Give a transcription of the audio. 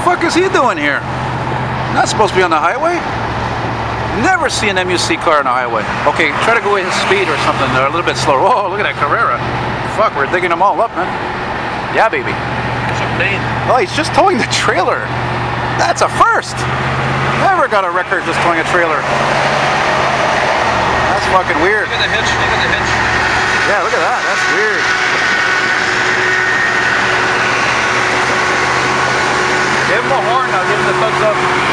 fuck is he doing here? Not supposed to be on the highway. Never see an MUC car on the highway. Okay, try to go in speed or something. They're a little bit slower. Oh, look at that Carrera. Fuck, we're digging them all up, man. Yeah, baby. Oh, he's just towing the trailer. That's a first. Never got a record just towing a trailer. That's fucking weird. Look at the hitch. Look at the hitch. Yeah, look at that. That's weird. Give him a horn. I'll give him the thumbs up.